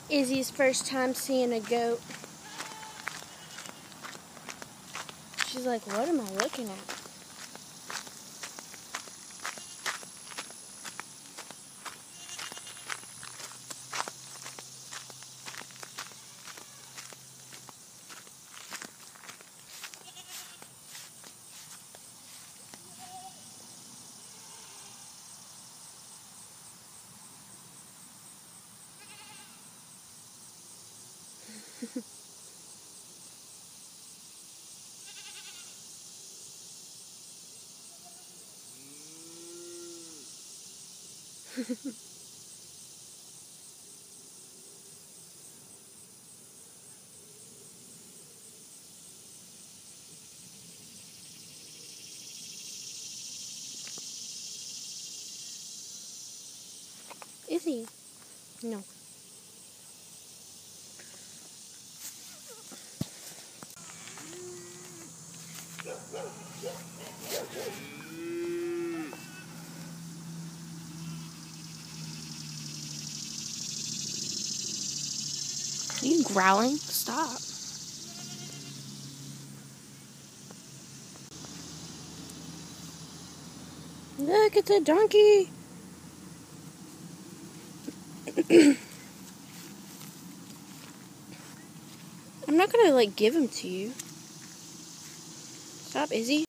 Izzy's first time seeing a goat. She's like, what am I looking at? Izzy. No. Are you growling? Stop. Look, it's a donkey. I'm not gonna, give him to you. Stop, Izzy.